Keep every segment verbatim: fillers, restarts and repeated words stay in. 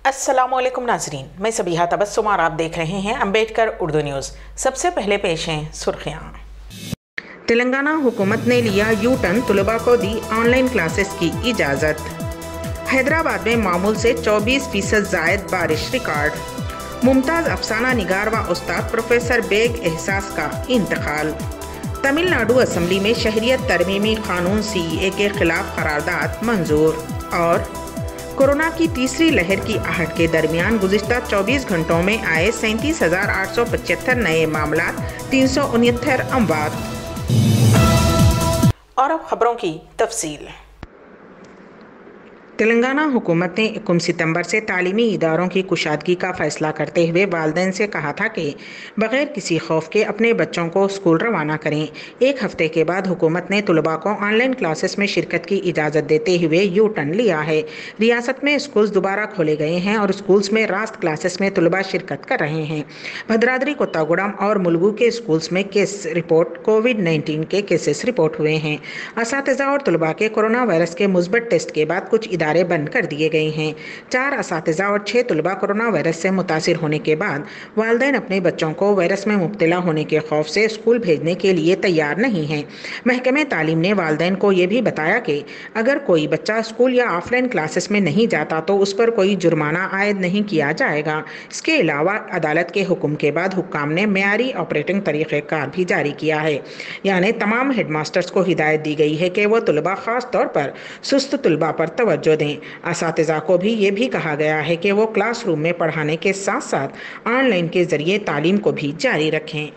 अस्सलामुअलैकुम नाजरीन, मैं सबीहा तबस्सुम और आप देख रहे हैं अम्बेडकर उर्दू न्यूज़। सबसे पहले पेश हैं सुर्खियाँ। तेलंगाना हुकूमत ने लिया यू टर्न, तलबा को दी ऑनलाइन क्लासेस की इजाज़त। हैदराबाद में मामूल से चौबीस फीसद जायद बारिश रिकॉर्ड। मुमताज़ अफसाना निगार व उस्ताद प्रोफेसर बेग एहसास का इंतकाल। तमिलनाडु असम्बली में शहरियत तरमीमी कानून सी ए के खिलाफ करारदाद मंजूर। और कोरोना की तीसरी लहर की आहट के दरमियान गुज़िश्ता चौबीस घंटों में आए सैंतीस हज़ार आठ सौ पचहत्तर नए मामला, तीन सौ उनहत्तर अमवात। और अब खबरों की तफसील। तेलंगाना हुकूमत ने इक्कीस सितंबर से तालीमी इदारों की कुशादगी का फ़ैसला करते हुए वालिदैन से कहा था कि बग़ैर किसी खौफ के अपने बच्चों को स्कूल रवाना करें। एक हफ्ते के बाद हुकूमत ने तलबा को ऑनलाइन क्लासेस में शिरकत की इजाज़त देते हुए यू टर्न लिया है। रियासत में स्कूल्स दोबारा खोले गए हैं और स्कूल्स में रास्त क्लासेस में तलबा शिरकत कर रहे हैं। भद्राद्री, कोत्तागुड़म और मुलुगु के स्कूल्स में केस रिपोर्ट कोविड नाइन्टीन के केसेस रिपोर्ट हुए हैं। असातिज़ा और तलबा के कोरोना वायरस के मुस्बत टेस्ट के बाद कुछ इदारे बंद कर दिए गए हैं। चार असातिज़ा और छह तलबा कोरोना वायरस से मुतासिर होने के बाद वालिदैन अपने बच्चों को वायरस में मुब्तला होने के खौफ से स्कूल भेजने के लिए तैयार नहीं हैं। महकमे तालीम ने वालिदैन को ये भी बताया कि अगर कोई बच्चा स्कूल या ऑफलाइन क्लासेस में नहीं जाता तो उस पर कोई जुर्माना आयद नहीं किया जाएगा। इसके अलावा अदालत के हुक्म के बाद हुक्काम ने मेयारी ऑपरेटिंग तरीक़ेकार भी जारी किया है, यानी तमाम हेडमास्टर्स को हिदायत दी गई है कि वह तलबा ख़ास तौर पर सुस्त तलबा पर तवज्जो दें। असातिज़ा को भी ये भी कहा गया है कि वो क्लास रूम में पढ़ाने के साथ साथ ऑनलाइन के ज़रिए तालीम को भी जारी रखें।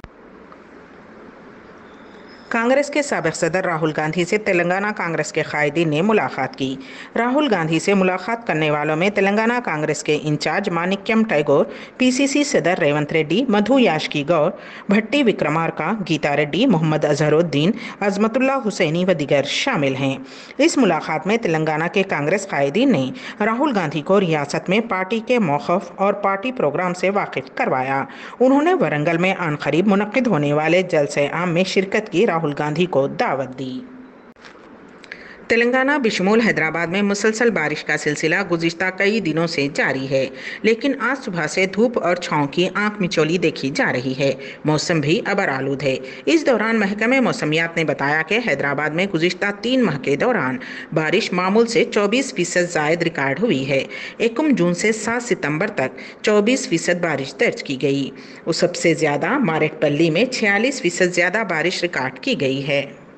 कांग्रेस के साबिक़ सदर राहुल गांधी से तेलंगाना कांग्रेस के कायदीन ने मुलाकात की। राहुल गांधी से मुलाकात करने वालों में तेलंगाना कांग्रेस के इंचार्ज मानिक्यम टैगोर, पीसीसी सदर रेवंत रेड्डी, मधु याष्की गौर, भट्टी विक्रमार्का, गीता रेड्डी, मोहम्मद अजहरुद्दीन, अजमतुल्ला हुसैनी व दिगर शामिल हैं। इस मुलाकात में तेलंगाना के कांग्रेस कायदीन ने राहुल गांधी को रियासत में पार्टी के मौक़िफ़ और पार्टी प्रोग्राम से वाकिफ़ करवाया। उन्होंने वरंगल में आनकरीब मुनक़्क़िद होने वाले जलसे आम में शिरकत की राहुल गांधी को दावत दी। तेलंगाना बिशमूल हैदराबाद में मुसलसल बारिश का सिलसिला गुज़िश्ता कई दिनों से जारी है, लेकिन आज सुबह से धूप और छाँव की आंख मिचौली देखी जा रही है। मौसम भी अबर आलूद है। इस दौरान महकमे मौसमियात ने बताया कि हैदराबाद में गुज़िश्ता तीन माह के दौरान बारिश मामूल से चौबीस फीसद जायद रिकॉर्ड हुई है। इक्कीस जून से सात सितंबर तक चौबीस फीसद बारिश दर्ज की गई। वो सबसे ज़्यादा मारेटपल्ली में छियालीस फीसद ज़्यादा बारिश रिकॉर्ड की गई है।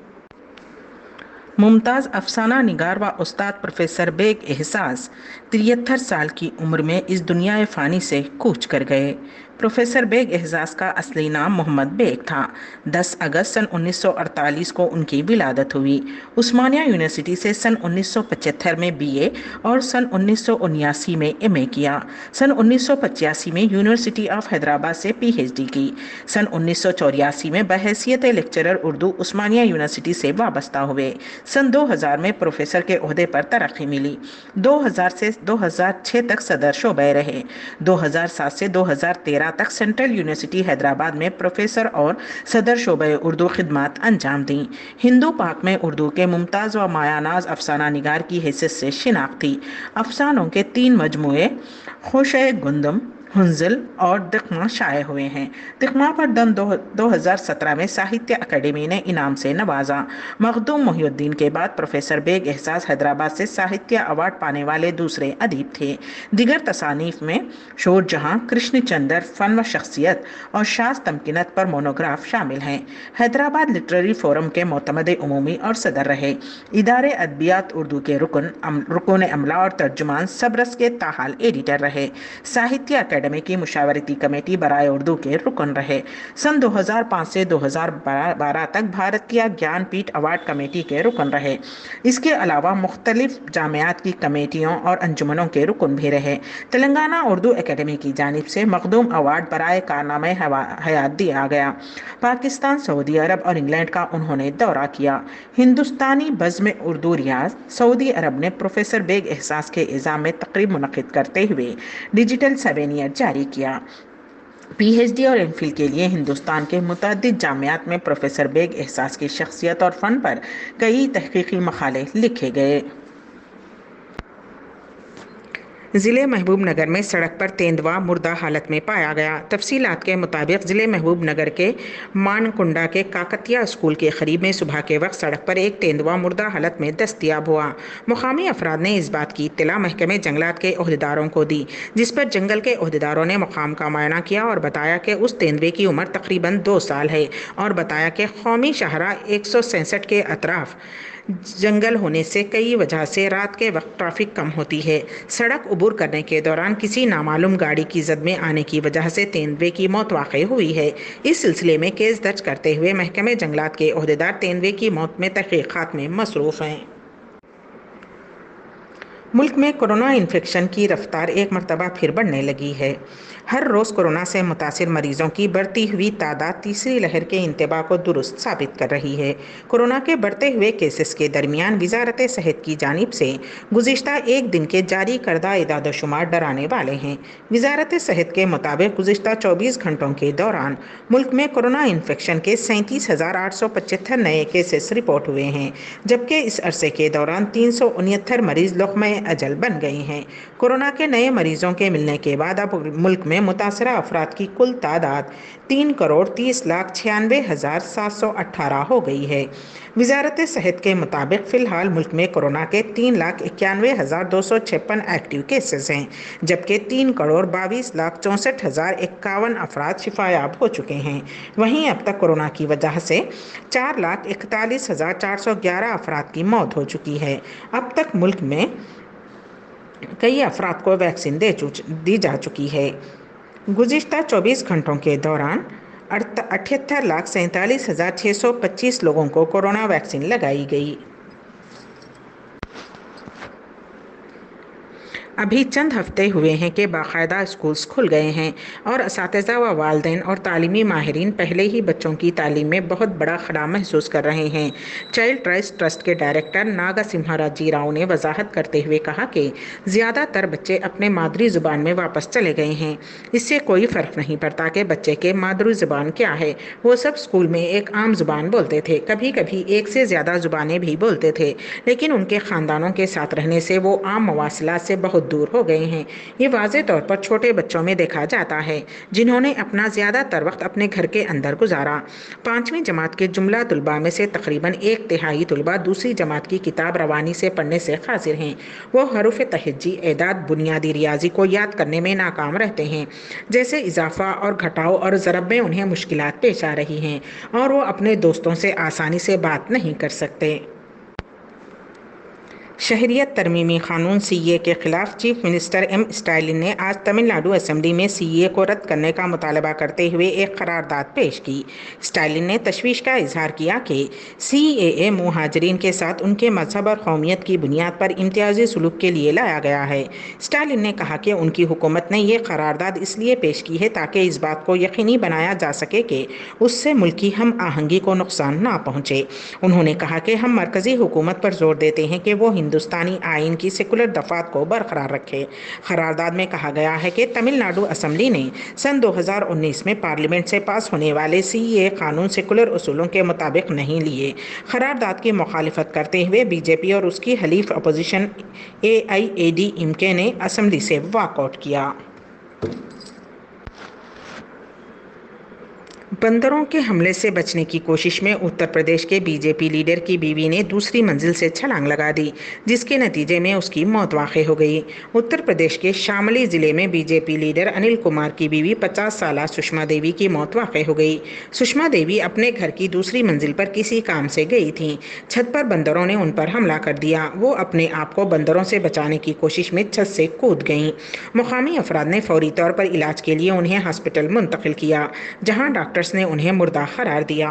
मुमताज़ अफसाना निगार व उस्ताद प्रोफेसर बेग एहसास तिहत्तर साल की उम्र में इस दुनिया फ़ानी से कूच कर गए। प्रोफेसर बेग एहसास का असली नाम मोहम्मद बेग था। दस अगस्त सन उन्नीस सौ अड़तालीस को उनकी विलादत हुई। उस्मानिया यूनिवर्सिटी से सन उन्नीस सौ पचहत्तर में बीए और सन उन्नीस सौ उन्यासी में एमए किया। सन उन्नीस सौ पचासी में यूनिवर्सिटी ऑफ हैदराबाद से पीएचडी की। सन उन्नीस सौ चौरासी में बहैसियत लेक्चरर उर्दू उस्मानिया यूनिवर्सिटी से वाबस्ता हुए। सन दो हज़ार में प्रोफेसर के ओहदे पर तरक्की मिली। दो हज़ार से दो हज़ार छह तक सदर शोबे रहे। दो हज़ार सात से दो हज़ार तेरह तक सेंट्रल यूनिवर्सिटी हैदराबाद में प्रोफेसर और सदर शोबे उर्दू खिदमत अंजाम दी। हिंदू पाक में उर्दू के मुमताज़ व मायानाज अफसाना निगार की हैसियत से शिनाख्त थी। अफसानों के तीन मजमूए खुशे गुंदम, हुंजल और दिक्मा शाये हुए हैं। दिक्मा पर दम दो हज़ार सत्रह में साहित्य अकेडमी ने इनाम से नवाजा। मखदूम मोहिउद्दीन के बाद प्रोफेसर बेग एहसास हैदराबाद से साहित्य अवार्ड पाने वाले दूसरे अदीब थे। दिगर तसानीफ में शोरजहां, कृष्णचंद्र, फन व शख्सियत और शाज़ तमकीनत पर मोनोग्राफ शामिल हैं। हैदराबाद लिटरेरी फोरम के मोतमद उमूमी और सदर रहे। इदारे अदबियात उर्दू के रुकन रुकन अमला और तर्जुमान सबरस के ताहाल एडिटर रहे। साहित्य अकेडमी की मुशावरती कमेटी बराए उर्दू के रुकन रहे। सन दो हज़ार पाँच से दो हज़ार बारह तक भारतीय ज्ञानपीठ अवार्ड कमेटी के रुकन रहे। इसके अलावा मुख्तलिफ जामियात की कमेटियों और अंजुमनों के रुकन भी रहे। तेलंगाना उर्दू एकेडमी की जानिब से मखदूम अवार्ड बराए कारनामे हयात दिया गया। पाकिस्तान, सऊदी अरब और इंग्लैंड का उन्होंने दौरा किया। हिंदुस्तानी बज़्म उर्दू रियाज सऊदी अरब ने प्रोफेसर बेग एहसास के इज़ाम में तकरीब मुनक़्क़िद करते हुए डिजिटल सवेनियर जारी किया। पीएचडी और एमफिल के लिए हिंदुस्तान के मुतअद्दिद जामियात में प्रोफेसर बेग एहसास की शख्सियत और फ़न पर कई तहक़ीक़ी मक़ाले लिखे गए। ضلع محبوب نگر میں سڑک پر تیندوا مردہ حالت میں پایا گیا۔ تفصیلات کے مطابق ضلع محبوب نگر کے مانکنڈا کے کاکتیہ اسکول کے قریب میں صبح کے وقت سڑک پر ایک تیندوا مردہ حالت میں دستیاب ہوا۔ مقامی افراد نے اس بات کی اطلاع محکمہ جنگلات کے عہدیداروں کو دی، جس پر جنگل کے عہدیداروں نے مقام کا معائنہ کیا اور بتایا کہ اس تیندوے کی عمر تقریباً دو سال ہے اور بتایا کہ قومی شاہراہ ایک سو سینسٹھ کے اطراف جنگل ہونے سے کئی وجہ سے رات کے وقت ٹریفک کم ہوتی ہے۔ سڑک عبور کرنے کے دوران کسی نامعلوم گاڑی کی زد میں آنے کی وجہ سے تیندوے کی موت واقع ہوئی ہے۔ اس سلسلے میں کیس درج کرتے ہوئے محکمہ جنگلات کے عہدیدار تیندوے کی موت میں تحقیقات میں مصروف ہیں۔ ملک میں کورونا انفیکشن کی رفتار ایک مرتبہ پھر بڑھنے لگی ہے۔ ہر روز کورونا سے متاثر مریضوں کی بڑھتی ہوئی تعداد تیسری لہر کے انتباہ کو درست ثابت کر رہی ہے۔ کورونا کے بڑھتے ہوئے کیسز کے درمیان وزارت صحت کی جانب سے گزشتہ ایک دن کے جاری کردہ اعداد و شمار ڈرانے والے ہیں۔ وزارت صحت کے مطابق گزشتہ چوبیس گھنٹوں کے دوران ملک میں کورونا انفیکشن کے سینتیس ہزار آٹھ سو پچہتر نئے کیسز رپورٹ ہوئے ہیں، جبکہ اس عرصے کے دوران تین سو انہتر مریض لقمہ اجل بن گئے ہیں۔ کورونا کے نئے مریضوں کے ملنے کے بعد اب ملک میں متاثرہ افراد کی کل تعداد تین کروڑ تیس لاکھ چھیانوے ہزار سات سو اٹھارہ ہو گئی ہے۔ وزارت صحت کے مطابق فی الحال ملک میں کورونا کے تین لاکھ اکیانوے ہزار دو سو چھپن ایکٹیو کیسز ہیں، جبکہ تین کروڑ باویس لاکھ چونسٹھ ہزار اکاون افراد شفا یاب ہو چکے ہیں۔ وہیں اب تک کورونا کی وجہ سے چار لاکھ اکتالیس ہزار چار سو گیارہ افراد کی موت ہو چکی ہے۔ اب تک ملک میں کئی افراد کو ویکسین دے دی جا چکی ہے۔ گزشتہ چوبیس گھنٹوں کے دوران اٹھہتر لاکھ سینتالیس ہزار چھ سو پچیس لوگوں کو کورونا ویکسین لگائی گئی۔ ابھی چند ہفتے ہوئے ہیں کہ باقاعدہ اسکولز کھل گئے ہیں اور اساتذہ و والدین اور تعلیمی ماہرین پہلے ہی بچوں کی تعلیم میں بہت بڑا خلا محسوس کر رہے ہیں۔ چائلڈ رائٹس ٹرسٹ کے ڈائریکٹر ناگا سمہا راجی راؤ نے وضاحت کرتے ہوئے کہا کہ زیادہ تر بچے اپنے مادری زبان میں واپس چلے گئے ہیں۔ اس سے کوئی فرق نہیں پڑتا کہ بچے کے مادری زبان کیا ہے، وہ سب اسکول میں ایک عام زبان بولتے تھے، کبھی کبھی ایک سے زیادہ زبانیں بھی بولتے تھے، لیکن ان کے خاندانوں کے ساتھ رہنے سے وہ عام مواصلات سے بہت دور ہو گئے ہیں۔ یہ واضح طور پر چھوٹے بچوں میں دیکھا جاتا ہے، جنہوں نے اپنا زیادہ تر وقت اپنے گھر کے اندر گزارا۔ پانچویں جماعت کے جملہ طلباء میں سے تقریباً ایک تہائی طلباء دوسری جماعت کی کتاب روانی سے پڑھنے سے قاصر ہیں۔ وہ حروف تہجی، اعداد، بنیادی ریاضی کو یاد کرنے میں ناکام رہتے ہیں، جیسے اضافہ اور گھٹاؤ اور ضرب میں انہیں مشکلات پیش آ رہی ہیں اور وہ اپنے دوستوں سے آسانی سے بات نہیں کر سکتے۔ شہریت ترمیمی قانون سی اے کے خلاف چیف منسٹر ایم اسٹالن نے آج تمل ناڈو اسمبلی میں سی اے کو رد کرنے کا مطالبہ کرتے ہوئے ایک قرارداد پیش کی۔ اسٹالن نے تشویش کا اظہار کیا کہ سی اے اے مہاجرین کے ساتھ ان کے مذہب اور قومیت کی بنیاد پر امتیازی سلوک کے لیے لایا گیا ہے۔ اسٹالن نے کہا کہ ان کی حکومت نے یہ قرارداد اس لیے پیش کی ہے تاکہ اس بات کو یقینی بنایا جا سکے کہ اس سے ملکی ہم آہنگی کو نقصان نہ پہنچے۔ انہوں نے کہا کہ ہم مرکزی حکومت پر زور دیتے ہیں کہ وہ ہندوستانی آئین کی سیکولر دفعات کو برقرار رکھے۔ قرارداد میں کہا گیا ہے کہ تمل ناڈو اسمبلی نے سن دو ہزار انیس میں پارلیمنٹ سے پاس ہونے والے سی اے قانون سیکولر اصولوں کے مطابق نہیں لیے۔ قرارداد کی مخالفت کرتے ہوئے بی جے پی اور اس کی حلیف opposition A I A D M K نے اسمبلی سے واک آؤٹ کیا۔ بندروں کے حملے سے بچنے کی کوشش میں اتر پردیش کے بی جے پی لیڈر کی بیوی نے دوسری منزل سے چھلانگ لگا دی، جس کے نتیجے میں اس کی موت واقع ہو گئی۔ اتر پردیش کے شاملی ضلع میں B J P leader Anil Kumar کی بیوی پچاس سالہ سشما دیوی کی موت واقع ہو گئی۔ سشما دیوی اپنے گھر کی دوسری منزل پر کسی کام سے گئی تھیں۔ چھت پر بندروں نے ان پر حملہ کر دیا۔ وہ اپنے آپ کو بندروں سے بچانے کی کوشش میں چھت سے کود گئیں۔ مقامی افراد نے فوری طور پر علاج کے لیے انہیں ہاسپٹل منتقل کیا، جہاں ڈاکٹرز نے انہیں مردہ قرار دیا۔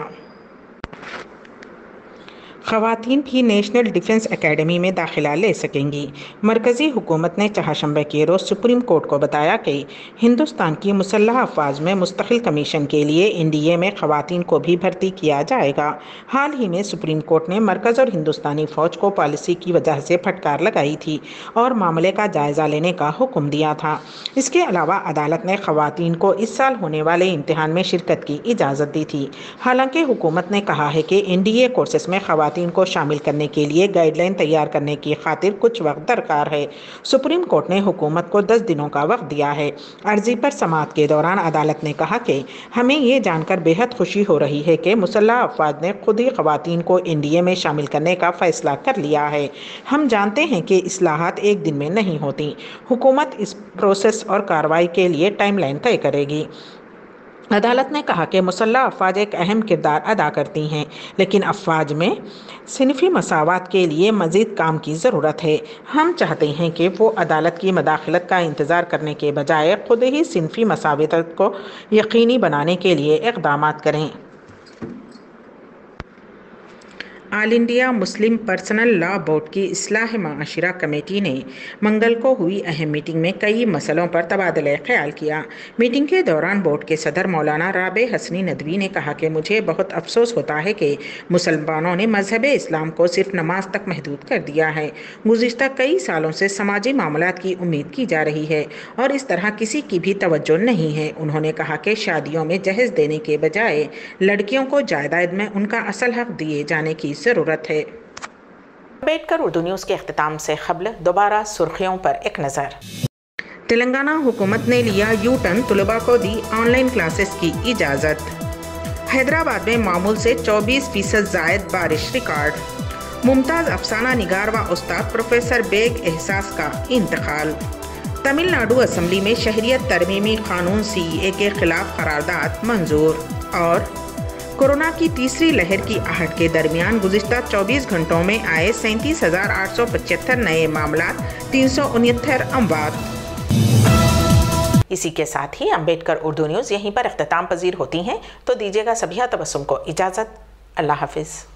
خواتین بھی نیشنل ڈیفنس اکیڈمی میں داخلہ لے سکیں گی۔ مرکزی حکومت نے چہارشنبے کے روز سپریم کورٹ کو بتایا کہ ہندوستان کی مسلح افواج میں مستقل کمیشن کے لیے این ڈی اے میں خواتین کو بھی بھرتی کیا جائے گا۔ حال ہی میں سپریم کورٹ نے مرکز اور ہندوستانی فوج کو پالیسی کی وجہ سے پھٹکار لگائی تھی اور معاملے کا جائزہ لینے کا حکم دیا تھا۔ اس کے علاوہ عدالت نے خواتین کو اس سال ہونے والے امتحان میں شرکت کی اجازت دی تھی۔ حالانکہ حکومت نے کہا ہے کہ این ڈی اے کورسز میں خواتین خواتین کو شامل کرنے کے لیے گائیڈ لائن تیار کرنے کی خاطر کچھ وقت درکار ہے۔ سپریم کورٹ نے حکومت کو دس دنوں کا وقت دیا ہے۔ عرضی پر سماعت کے دوران عدالت نے کہا کہ ہمیں یہ جان کر بے حد خوشی ہو رہی ہے کہ مسلح افواج نے خود ہی خواتین کو این ڈی اے میں شامل کرنے کا فیصلہ کر لیا ہے۔ ہم جانتے ہیں کہ اصلاحات ایک دن میں نہیں ہوتی۔ حکومت اس پروسیس اور کارروائی کے لیے ٹائم لائن طے کرے گی۔ عدالت نے کہا کہ مسلح افواج ایک اہم کردار ادا کرتی ہیں، لیکن افواج میں صنفی مساوات کے لیے مزید کام کی ضرورت ہے۔ ہم چاہتے ہیں کہ وہ عدالت کی مداخلت کا انتظار کرنے کے بجائے خود ہی صنفی مساوات کو یقینی بنانے کے لیے اقدامات کریں۔ All India Muslim personal law board کی اصلاح معاشرہ کمیٹی نے منگل کو ہوئی اہم میٹنگ میں کئی مسئلوں پر تبادلہ خیال کیا۔ میٹنگ کے دوران بورڈ کے صدر مولانا رابع حسنی ندوی نے کہا کہ مجھے بہت افسوس ہوتا ہے کہ مسلمانوں نے مذہب اسلام کو صرف نماز تک محدود کر دیا ہے۔ گزشتہ کئی سالوں سے سماجی معاملات کی امید کی جا رہی ہے اور اس طرح کسی کی بھی توجہ نہیں ہے۔ انہوں نے کہا کہ شادیوں میں جہیز دینے کے بجائے لڑکیوں کو جائیداد میں ان کا اصل حق دیے جانے کی ضرورت ہے۔ امبیڈکر اردو نیوز کے اختتام سے قبل دوبارہ سرخیوں پر ایک نظر۔ تلنگانہ حکومت نے لیا یو ٹرن، طلباء کو دی آن لائن کلاسز کی اجازت۔ حیدرآباد میں معمول سے چوبیس فیصد زائد بارش ریکارڈ۔ ممتاز افسانہ نگار و استاد پروفیسر بیگ احساس کا انتقال۔ تمل ناڈو اسمبلی میں شہریت ترمیمی قانون سی اے اے کے خلاف قرارداد منظور۔ اور کورونا کی تیسری لہر کی آہٹ کے درمیان گزشتہ چوبیس گھنٹوں میں آئے سینتیس ہزار آٹھ سو پچہتر نئے معاملات، تین سو انہتر اموات۔ اسی کے ساتھ ہی امبیڈکر اردو نیوز یہیں پر اختتام پذیر ہوتی ہیں، تو دیجیے گا سبیہ تبسم کو اجازت۔ اللہ حافظ۔